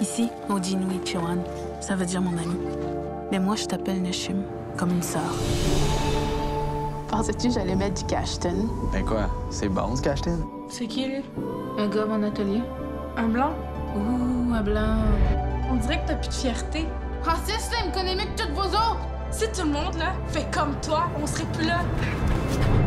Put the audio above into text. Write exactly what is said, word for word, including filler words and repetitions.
Ici, on dit Nui Chiwan. Ça veut dire mon ami. Mais moi, je t'appelle Neshim, comme une sœur. Pensais-tu que j'allais mettre du Cashton? Ben quoi, c'est bon, ce Cashton? C'est qui, lui? Un gars à mon atelier. Un blanc? Ouh, un blanc. On dirait que t'as plus de fierté. Francis, là, il me connaît mieux que toutes vos autres! Si tout le monde, là, fait comme toi, on serait plus là.